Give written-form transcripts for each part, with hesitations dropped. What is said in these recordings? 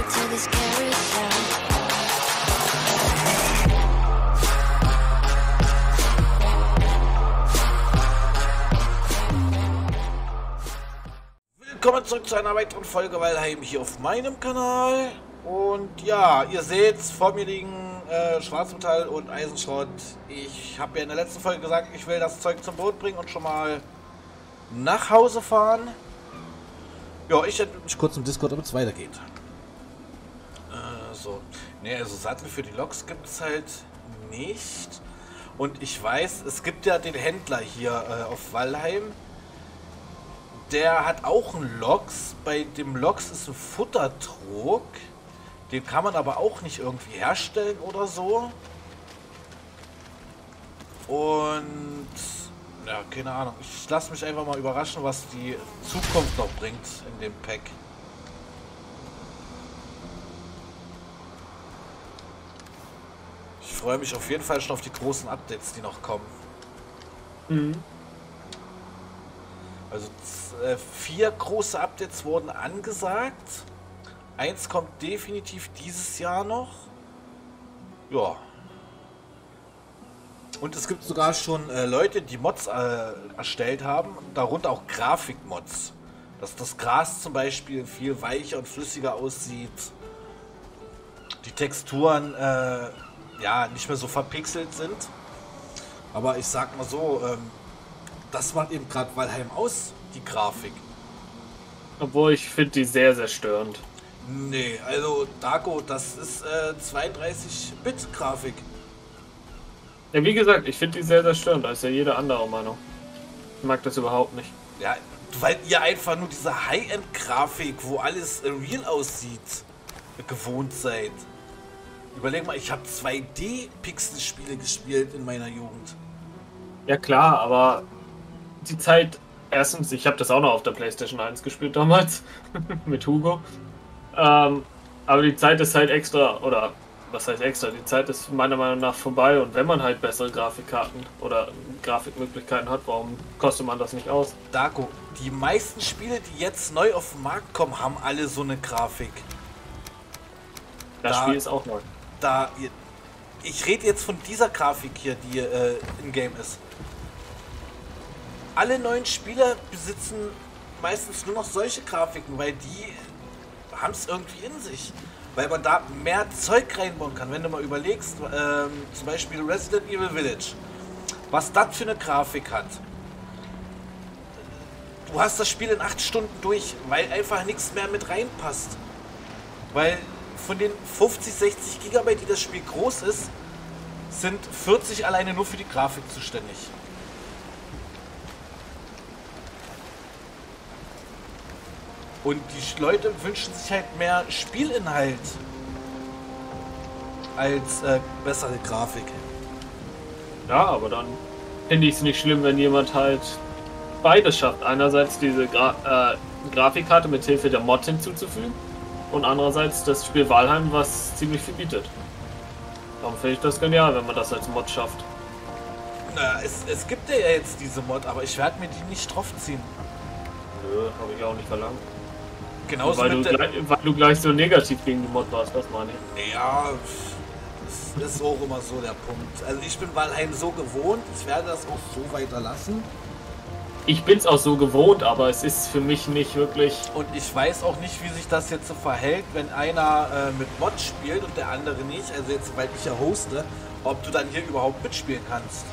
to this carousel. Willkommen zurück zu einer weiteren Folge Valheim hier auf meinem Kanal. Und ja, ihr seht, vor mir liegen Schwarzmetall und Eisenschrott. Ich habe ja in der letzten Folge gesagt, ich will das Zeug zum Boot bringen und schon mal nach Hause fahren. Ja, ich hätte mich kurz im Discord, damit es weitergeht. So. Ne, also Sattel für die Loks gibt es halt nicht. Und ich weiß, es gibt ja den Händler hier auf Valheim. Der hat auch einen Loks. Bei dem Loks ist ein Futtertrog. Den kann man aber auch nicht irgendwie herstellen oder so. Und ja, keine Ahnung. Ich lasse mich einfach mal überraschen, was die Zukunft noch bringt in dem Pack. Ich freue mich auf jeden Fall schon auf die großen Updates, die noch kommen. Mhm. Also 4 große Updates wurden angesagt. 1 kommt definitiv dieses Jahr noch. Ja. Und es gibt sogar schon Leute, die Mods erstellt haben, darunter auch Grafikmods. Dass das Gras zum Beispiel viel weicher und flüssiger aussieht. Die Texturen ja nicht mehr so verpixelt sind. Aber ich sag mal so, das macht eben gerade Valheim aus, die Grafik. Obwohl ich finde die sehr, sehr störend. Nee, also Darko, das ist 32-Bit-Grafik. Ja, wie gesagt, ich finde die sehr, sehr störend. Da ist ja jede andere Meinung. Ich mag das überhaupt nicht. Ja, weil ihr einfach nur diese High-End-Grafik, wo alles real aussieht, gewohnt seid. Überleg mal, ich habe 2D-Pixel-Spiele gespielt in meiner Jugend. Ja klar, aber die Zeit... Erstens, ich habe das auch noch auf der PlayStation 1 gespielt damals. Mit Hugo. Aber die Zeit ist halt extra, oder was heißt extra, die Zeit ist meiner Meinung nach vorbei und wenn man halt bessere Grafikkarten oder Grafikmöglichkeiten hat, warum kostet man das nicht aus? Darko, die meisten Spiele, die jetzt neu auf den Markt kommen, haben alle so eine Grafik. Das Spiel ist auch neu. Ich rede jetzt von dieser Grafik hier, die in-game ist. Alle neuen Spieler besitzen meistens nur noch solche Grafiken, weil die haben es irgendwie in sich. Weil man da mehr Zeug reinbauen kann. Wenn du mal überlegst, zum Beispiel Resident Evil Village, was das für eine Grafik hat. Du hast das Spiel in 8 Stunden durch, weil einfach nichts mehr mit reinpasst. Weil von den 50, 60 Gigabyte, die das Spiel groß ist, sind 40 alleine nur für die Grafik zuständig. Und die Leute wünschen sich halt mehr Spielinhalt als bessere Grafik. Ja, aber dann finde ich es nicht schlimm, wenn jemand halt beides schafft. Einerseits diese Grafikkarte mit Hilfe der Mod hinzuzufügen und andererseits das Spiel Valheim, was ziemlich viel bietet. Darum finde ich das genial, wenn man das als Mod schafft. Na, es gibt ja jetzt diese Mod, aber ich werde mir die nicht draufziehen. Nö, habe ich auch nicht verlangt. Genauso weil du gleich so negativ gegen die Mod warst, das meine ich. Ja, das ist auch immer so der Punkt. Also ich bin Valheim so gewohnt, ich werde das auch so weiter lassen. Ich bin's auch so gewohnt, aber es ist für mich nicht wirklich... Und ich weiß auch nicht, wie sich das jetzt so verhält, wenn einer mit Mod spielt und der andere nicht. Also jetzt, weil ich ja hoste, ob du dann hier überhaupt mitspielen kannst.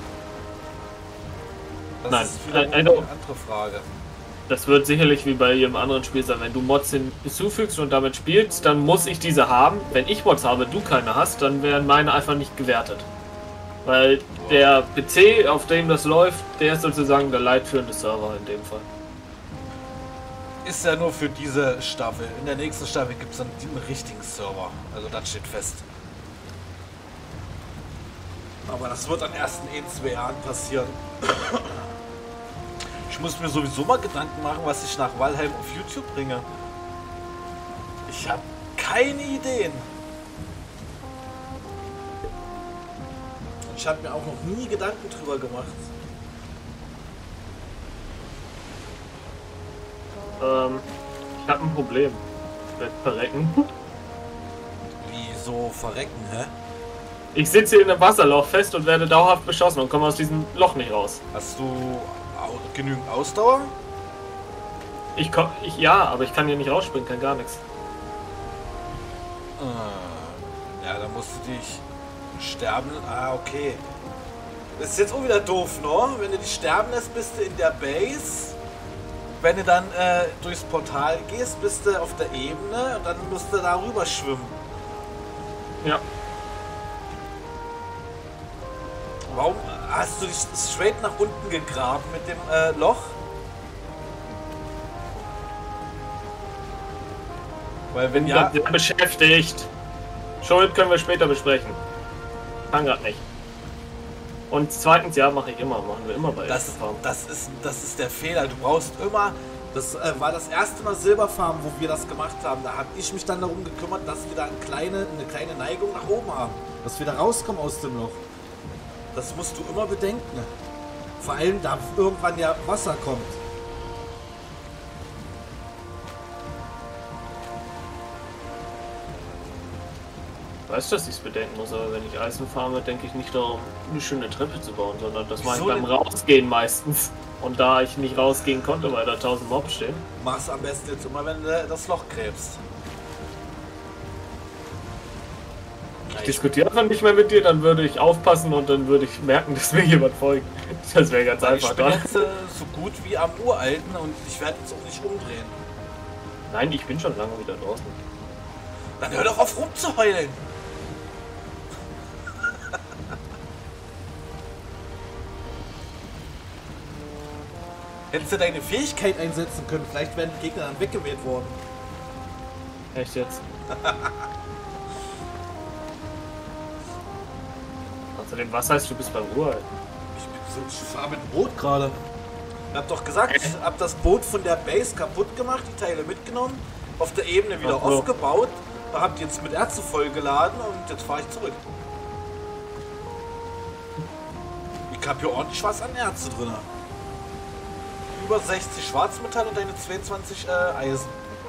Das Nein, ist wieder eine andere Frage. Das wird sicherlich wie bei jedem anderen Spiel sein. Wenn du Mods hinzufügst und damit spielst, dann muss ich diese haben. Wenn ich Mods habe, du keine hast, dann werden meine einfach nicht gewertet. Weil der PC, auf dem das läuft, der ist sozusagen der leitführende Server in dem Fall. Ist ja nur für diese Staffel. In der nächsten Staffel gibt es dann den richtigen Server. Also das steht fest. Aber das wird dann erst in 2 Jahren passieren. Ich muss mir sowieso mal Gedanken machen, was ich nach Valheim auf YouTube bringe. Ich habe keine Ideen. Ich habe mir auch noch nie Gedanken drüber gemacht. Ich habe ein Problem. werde verrecken. Wie so verrecken, hä? Ich sitze hier in einem Wasserloch fest und werde dauerhaft beschossen und komme aus diesem Loch nicht raus. Hast du genügend Ausdauer? Ja, aber ich kann hier nicht rausspringen, kann gar nichts. Ja, dann musst du dich sterben. Ah, okay. Das ist jetzt auch wieder doof, ne? Wenn du dich sterben lässt, bist du in der Base. Wenn du dann durchs Portal gehst, bist du auf der Ebene und dann musst du da rüber schwimmen. Ja. Warum hast du dich straight nach unten gegraben mit dem Loch? Weil wenn ja... Ich bin beschäftigt. Schuld können wir später besprechen. Kann grad nicht. Und zweitens, ja, machen wir immer bei Das ist der Fehler. Du brauchst immer... Das war das erste Mal Silberfarm, wo wir das gemacht haben. Da habe ich mich dann darum gekümmert, dass wir da eine kleine Neigung nach oben haben. Dass wir da rauskommen aus dem Loch. Das musst du immer bedenken. Vor allem, da irgendwann ja Wasser kommt. Ich weiß, dass ich es bedenken muss, aber wenn ich Eisen farme, denke ich nicht darum, eine schöne Treppe zu bauen, sondern das mache ich beim Rausgehen meistens. Und da ich nicht rausgehen konnte, weil da 1000 Mobs stehen. Mach's am besten jetzt immer, wenn du das Loch gräbst. Ich diskutiere einfach nicht mehr mit dir, dann würde ich aufpassen und dann würde ich merken, dass mir jemand folgt. Das wäre ganz einfach. Ich bin jetzt so gut wie am Uralten und ich werde jetzt auch nicht umdrehen. Nein, ich bin schon lange wieder draußen. Dann hör doch auf rumzuheulen. Hättest du deine Fähigkeit einsetzen können, vielleicht wären die Gegner dann weggeweht worden. Echt jetzt? Außerdem, was heißt, du bist beim Uralten? Ich fahre mit dem Boot gerade. Ich hab doch gesagt, ich hab das Boot von der Base kaputt gemacht, die Teile mitgenommen, auf der Ebene wieder aufgebaut, hab die jetzt mit Erze vollgeladen und jetzt fahre ich zurück. Ich hab hier ordentlich was an Erze drin. Über 60 Schwarzmetall und eine 22 Eisen.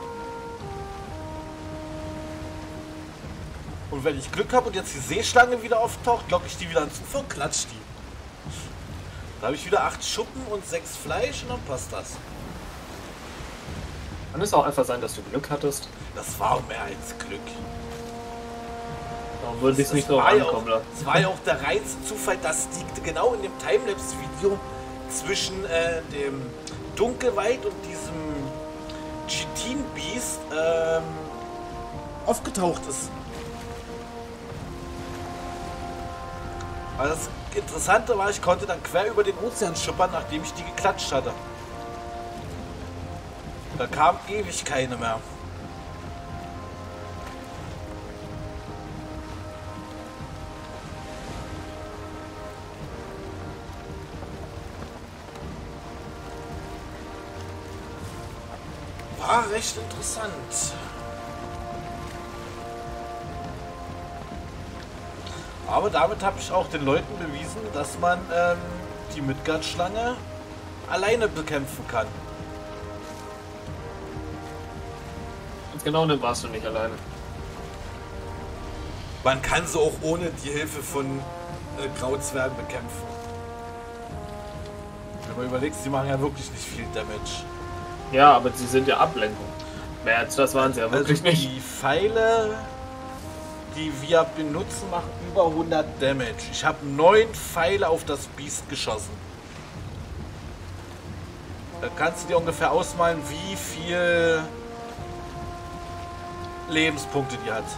Und wenn ich Glück habe und jetzt die Seeschlange wieder auftaucht, locke ich die wieder ans Ufer und klatsch die. Da habe ich wieder 8 Schuppen und 6 Fleisch und dann passt das. Kann es auch einfach sein, dass du Glück hattest? Das war auch mehr als Glück. Warum würde ich es nicht drauf ankommen lassen? Es war ja auch der reinste Zufall, dass die genau in dem Timelapse-Video zwischen dem Dunkelwald und diesem Chitin Beast aufgetaucht ist. Aber das Interessante war, ich konnte dann quer über den Ozean schippern, nachdem ich die geklatscht hatte. Da kam ewig keine mehr. War recht interessant. Aber damit habe ich auch den Leuten bewiesen, dass man die Midgard-Schlange alleine bekämpfen kann. Ganz genau, dann warst du nicht alleine. Man kann sie auch ohne die Hilfe von Grauzwergen bekämpfen. Wenn man überlegt, sie machen ja wirklich nicht viel Damage. Ja, aber sie sind ja Ablenkung. Mehr als das waren sie ja wirklich Also nicht. die Pfeile, die wir benutzen, machen über 100 Damage. Ich habe 9 Pfeile auf das Biest geschossen. Da kannst du dir ungefähr ausmalen, wie viel Lebenspunkte die hat.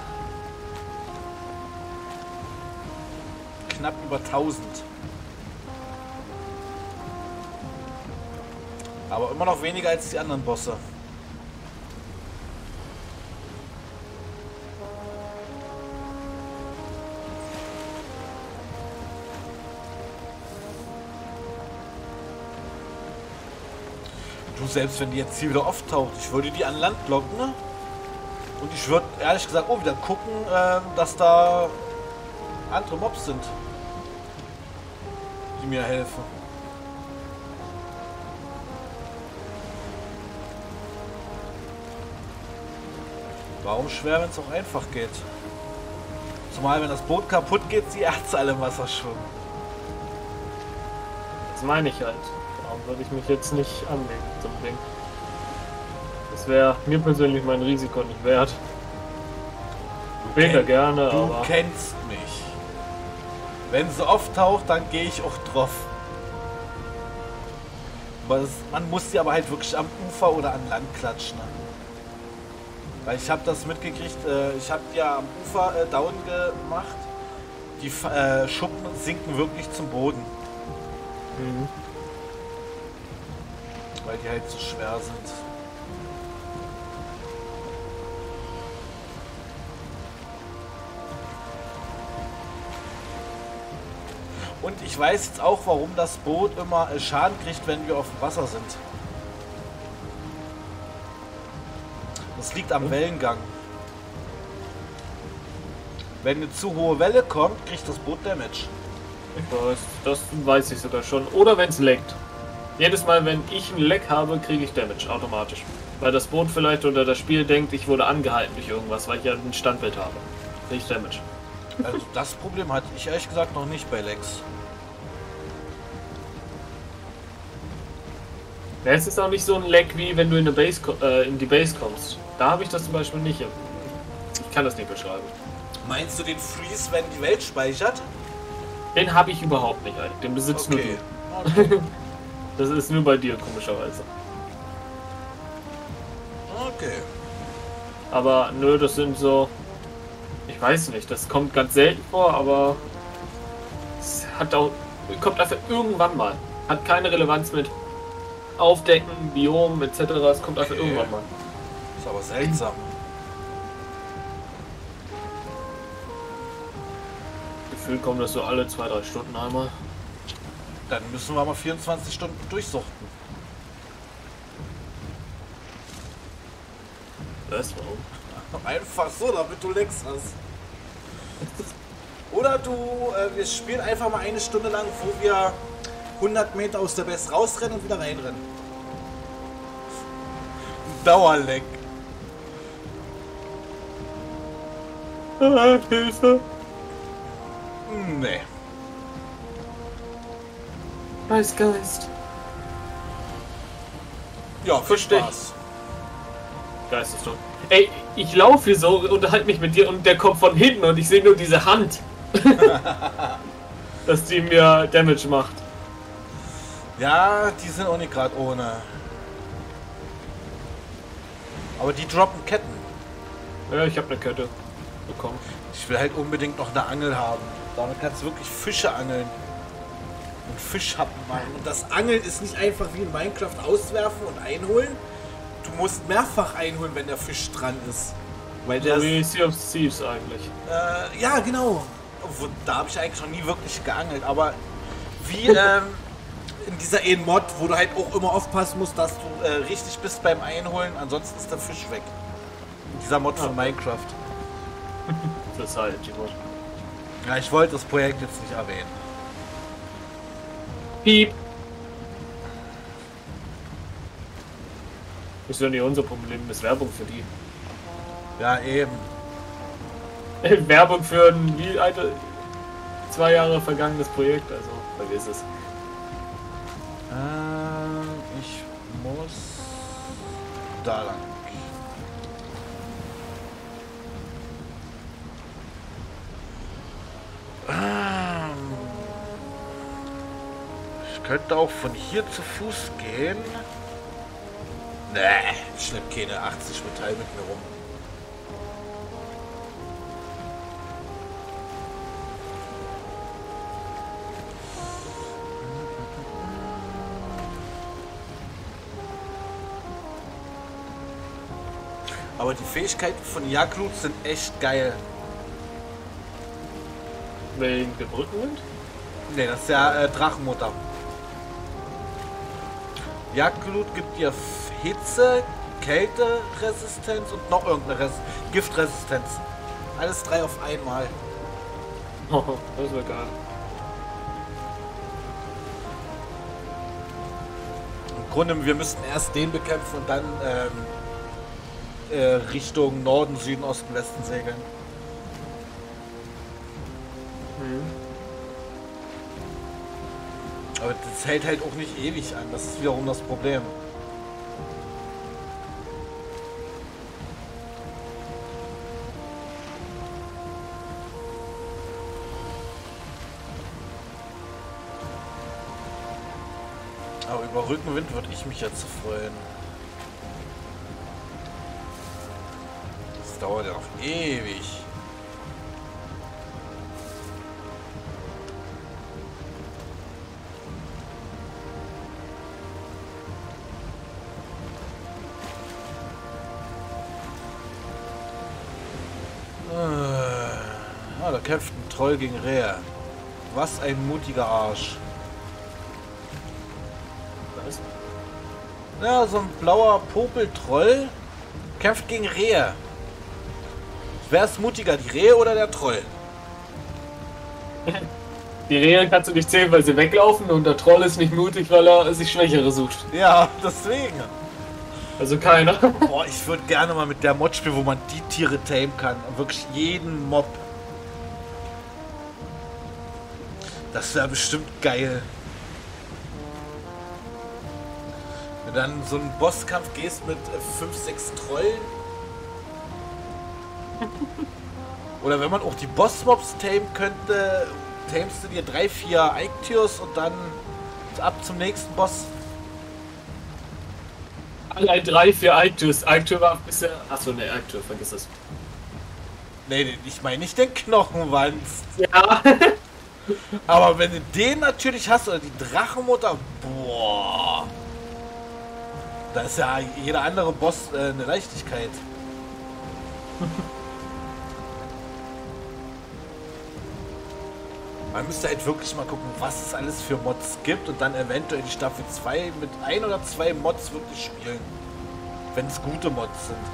Knapp über 1000. Aber immer noch weniger als die anderen Bosse. Du, selbst wenn die jetzt hier wieder auftaucht, ich würde die an Land locken, ne? Und ich würde ehrlich gesagt auch wieder gucken, dass da andere Mobs sind, die mir helfen. Warum schwer, wenn es auch einfach geht? Zumal, wenn das Boot kaputt geht, die Ärzte alle im Wasser schwimmen. Das meine ich halt. Darum würde ich mich jetzt nicht anlegen zum Ding. Das wäre mir persönlich mein Risiko nicht wert. Später gerne, Du aber kennst mich. Wenn sie oft taucht, dann gehe ich auch drauf. Aber man muss sie aber halt wirklich am Ufer oder an Land klatschen. Ne? Weil ich habe das mitgekriegt, ich habe ja am Ufer down gemacht. Die Schuppen sinken wirklich zum Boden. Mhm. Weil die halt so schwer sind. Und ich weiß jetzt auch, warum das Boot immer Schaden kriegt, wenn wir auf dem Wasser sind. Das liegt am Wellengang. Wenn eine zu hohe Welle kommt, kriegt das Boot Damage. das weiß ich sogar schon. Oder wenn es leckt. Jedes Mal, wenn ich ein Leck habe, kriege ich Damage automatisch. Weil das Boot vielleicht oder das Spiel denkt, ich wurde angehalten durch irgendwas, weil ich ja ein Standbild habe. Kriege ich Damage. Also das Problem hatte ich ehrlich gesagt noch nicht bei Lex. Ja, es ist auch nicht so ein Leck, wie wenn du in die Base kommst. Da habe ich das zum Beispiel nicht. Ich kann das nicht beschreiben. Meinst du den Freeze, wenn die Welt speichert? Den habe ich überhaupt nicht, eigentlich. Den besitzt nur Okay. du. Okay. Das ist nur bei dir, komischerweise. Okay. Aber nö, das sind so... Ich weiß nicht, das kommt ganz selten vor, aber... Es hat auch... Kommt einfach irgendwann mal. Hat keine Relevanz mit Aufdecken, Biom etc. Es kommt einfach Okay. irgendwann mal. Ist aber seltsam. Gefühl kommt das so alle 2-3 Stunden einmal. Dann müssen wir mal 24 Stunden durchsuchten. Das warum? Einfach so, damit du Lex hast. Oder wir spielen einfach mal eine Stunde lang, wo wir 100 Meter aus der Base rausrennen und wieder reinrennen. Dauerleck. Hilfe! Nee. Geist. Ja, viel Versteh ich. Spaß. Geistestot. Ey, ich laufe hier so, unterhalte mich mit dir und der kommt von hinten und ich sehe nur diese Hand. Dass die mir Damage macht. Ja, die sind auch nicht gerade ohne. Aber die droppen Ketten. Ja, ich habe eine Kette bekommen. Ich will halt unbedingt noch eine Angel haben. Damit kannst du wirklich Fische angeln. Und Fischhappen machen. Und das Angeln ist nicht einfach wie in Minecraft auswerfen und einholen. Du musst mehrfach einholen, wenn der Fisch dran ist. Weil der... So wie Sea of Thieves eigentlich. ja, genau. Da habe ich eigentlich noch nie wirklich geangelt. Aber wie in dieser einen Mod, wo du halt auch immer aufpassen musst, dass du richtig bist beim Einholen. Ansonsten ist der Fisch weg. In dieser Mod von Minecraft. Society Mod. Ja, ich wollte das Projekt jetzt nicht erwähnen. Piep! Ist ja nicht unser Problem, das ist Werbung für die. Ja, eben. Werbung für ein 2 Jahre vergangenes Projekt, also vergiss es. Ich muss da lang. Ich könnte auch von hier zu Fuß gehen. Nee, ich schlepp keine 80 Metall mit mir rum. Aber die Fähigkeiten von Jagdlut sind echt geil. Wegen der Brückenwind? Ne, das ist ja Drachenmutter. Jagdglut gibt dir Hitze, Kälteresistenz und noch irgendeine Giftresistenz. Alles 3 auf einmal. Das wäre geil. Im Grunde, wir müssten erst den bekämpfen und dann Richtung Norden, Süden, Osten, Westen segeln. Aber das hält halt auch nicht ewig an. Das ist wiederum das Problem. Aber über Rückenwind würde ich mich jetzt freuen. Das dauert ja noch ewig. Ah, da kämpft ein Troll gegen Rehe. Was ein mutiger Arsch. Was? Ja, so ein blauer Popeltroll kämpft gegen Rehe. Wer ist mutiger, die Rehe oder der Troll? Die Rehe kannst du nicht zählen, weil sie weglaufen und der Troll ist nicht mutig, weil er sich Schwächere sucht. Ja, deswegen. Also keiner. Boah, ich würde gerne mal mit der Mod spielen, wo man die Tiere tamen kann. Und wirklich jeden Mob. Das wäre bestimmt geil. Wenn du dann so einen Bosskampf gehst mit 5, 6 Trollen. Oder wenn man auch die Bossmobs tamen könnte, tamest du dir 3, 4 Eiktürs und dann ab zum nächsten Boss. Allein 3, 4 Eiktürs. Eiktür war bisher. Achso, ne, Eiktür, vergiss es. Nee, ich meine nicht den Knochenwanz. Ja. Aber wenn du den natürlich hast, oder die Drachenmutter, boah. Da ist ja jeder andere Boss eine Leichtigkeit. Man müsste halt wirklich mal gucken, was es alles für Mods gibt und dann eventuell die Staffel 2 mit 1 oder 2 Mods wirklich spielen. Wenn es gute Mods sind.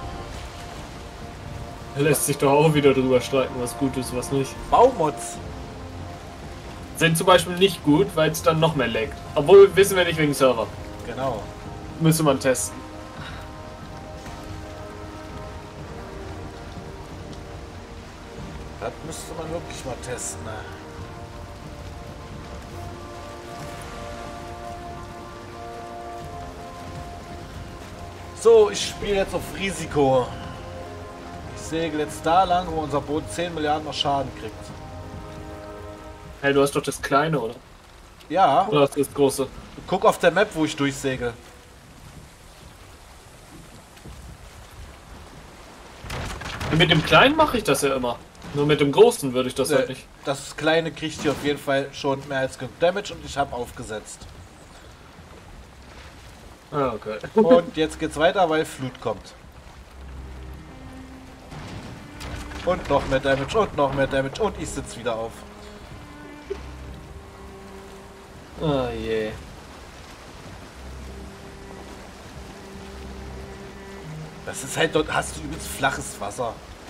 Lässt sich doch auch wieder drüber streiten, was gut ist, was nicht. Baumods. Sind zum Beispiel nicht gut, weil es dann noch mehr laggt. Obwohl, wissen wir nicht wegen Server. Genau. Müsste man testen. Das müsste man wirklich mal testen. Ne? So, ich spiele jetzt auf Risiko. Ich segel jetzt da lang, wo unser Boot 10 Milliarden noch Schaden kriegt. Hey, du hast doch das kleine, oder? Ja, Oder hast du das große? guck auf der Map, wo ich durchsegel. Mit dem kleinen mache ich das ja immer. Nur mit dem großen würde ich das halt nicht. Das kleine kriegt hier auf jeden Fall schon mehr als genug Damage und ich habe aufgesetzt. Ah, okay. Und jetzt geht's weiter, weil Flut kommt. Und noch mehr Damage und noch mehr Damage und ich sitze wieder auf. Oh je. Das ist halt, dort hast du übelst flaches Wasser.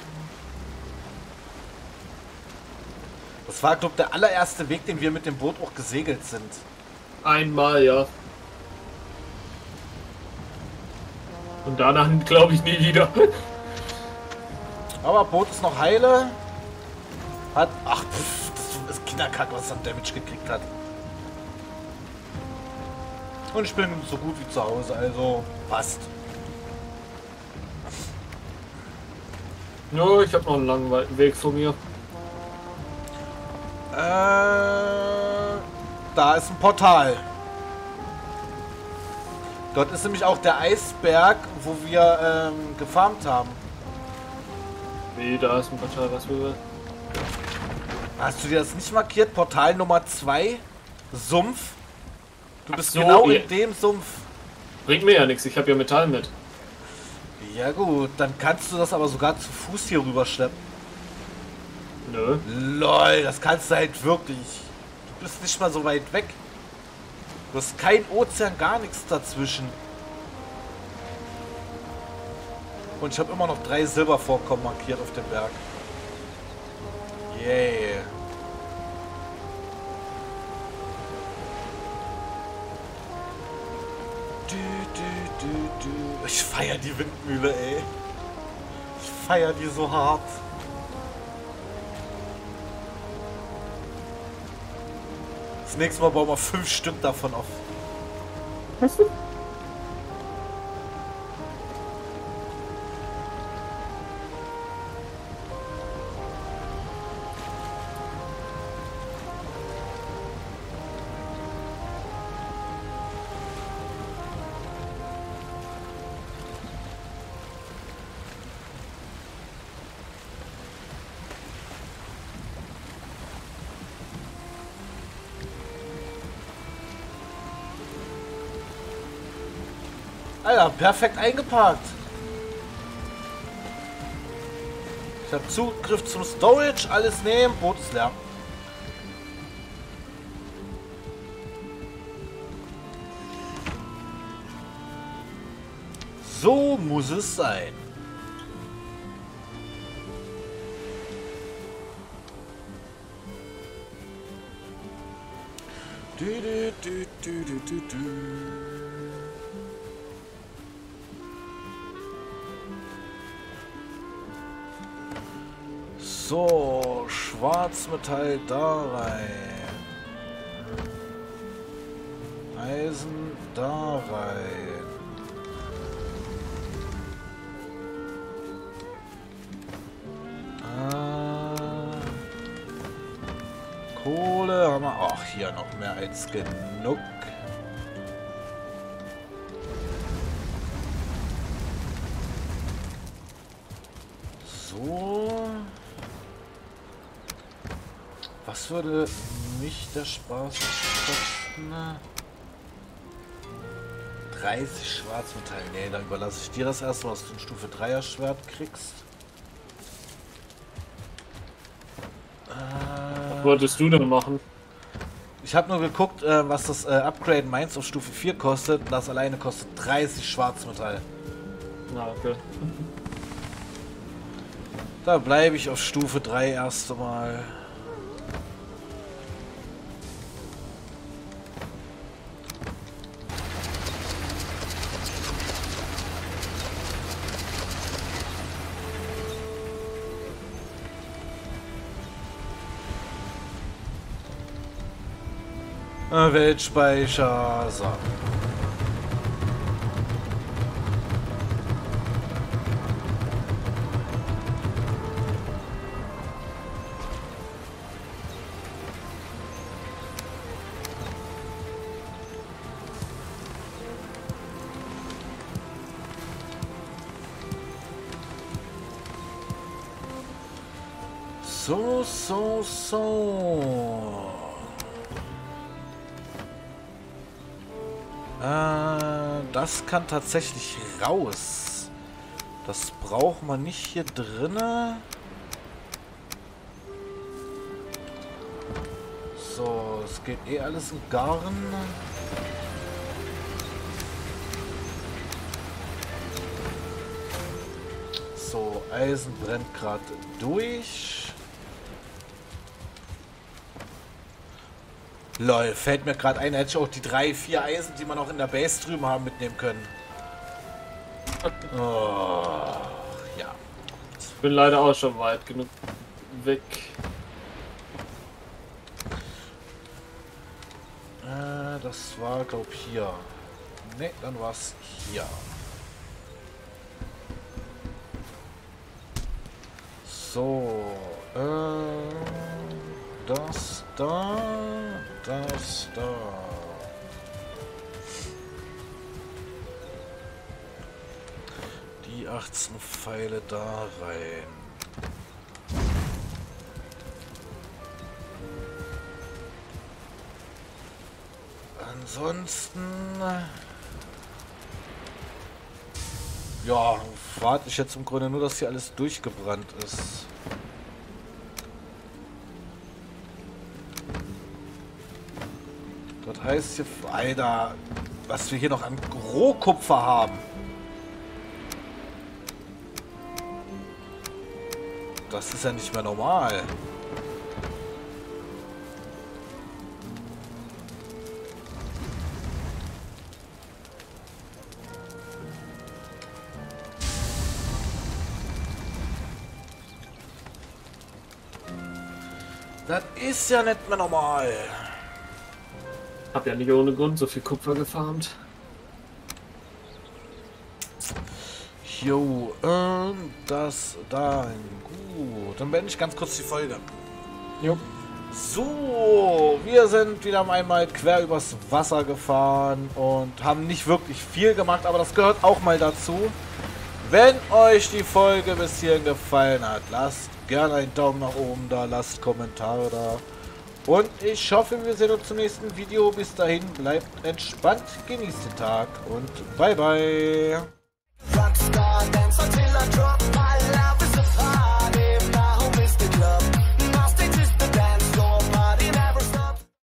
Das war, glaube ich, der allererste Weg, den wir mit dem Boot auch gesegelt sind. Einmal, ja. Und danach glaube ich nie wieder. Aber Boot ist noch heile. Hat. Ach, pff, das ist Kinderkack, was es an Damage gekriegt hat. Und ich bin so gut wie zu Hause, also passt. Ja, ich habe noch einen langen weiten Weg vor mir. Da ist ein Portal. Dort ist nämlich auch der Eisberg, wo wir gefarmt haben. Wie, da ist ein Portal, was wir... Hast du dir das nicht markiert? Portal Nummer 2, Sumpf. Du bist so, genau ja. in dem Sumpf. Bringt mir ja nichts, ich habe ja Metall mit. Ja gut, dann kannst du das aber sogar zu Fuß hier rüber schleppen. Nö. Lol, das kannst du halt wirklich. Du bist nicht mal so weit weg. Du hast kein Ozean, gar nichts dazwischen. Und ich habe immer noch 3 Silbervorkommen markiert auf dem Berg. Yeah. Ich feiere die Windmühle, ey. feiere die so hart. Das nächste Mal bauen wir 5 Stück davon auf. Alter, perfekt eingeparkt. Ich habe Zugriff zum Storage, alles nehmen, Boot ist leer. So muss es sein. Du, du, du, du, du, du, du. So, Schwarzmetall da rein. Eisen da rein. Kohle haben wir. Ach, hier noch mehr als genug. So. Was würde mich der Spaß kosten? 30 Schwarzmetall. Nee, dann überlasse ich dir das erste, was du ein Stufe 3er Schwert kriegst. Was wolltest du denn machen? Ich habe nur geguckt, was das Upgrade Mainz auf Stufe 4 kostet. Das alleine kostet 30 Schwarzmetall. Na, okay. Da bleibe ich auf Stufe 3 erst einmal. Weltspeicher. So. So. Das kann tatsächlich raus. Das braucht man nicht hier drinne. So, es geht eh alles in Garn. So, Eisen brennt gerade durch. Lol, fällt mir gerade ein, hätte ich auch die 3, 4 Eisen, die man auch in der Base drüben haben, mitnehmen können. Oh, ja. Ich bin leider auch schon weit genug weg. Das war, glaub ich, hier. Ne, dann war es hier. So, das da, das da. Die 18 Pfeile da rein. Ansonsten... Ja, warte ich jetzt im Grunde nur, dass hier alles durchgebrannt ist. Das heißt hier, Alter, was wir hier noch an Rohkupfer haben. Das ist ja nicht mehr normal. Das ist ja nicht mehr normal. Hab ja nicht ohne Grund so viel Kupfer gefarmt. Jo, das dann. Gut, dann beende ich ganz kurz die Folge. Jo. So, wir sind wieder einmal quer übers Wasser gefahren und haben nicht wirklich viel gemacht, aber das gehört auch mal dazu. Wenn euch die Folge bis hierhin gefallen hat, lasst gerne einen Daumen nach oben da, lasst Kommentare da. Und ich hoffe, wir sehen uns zum nächsten Video. Bis dahin, bleibt entspannt, genießt den Tag und bye bye. Rockstar, dance until I drop my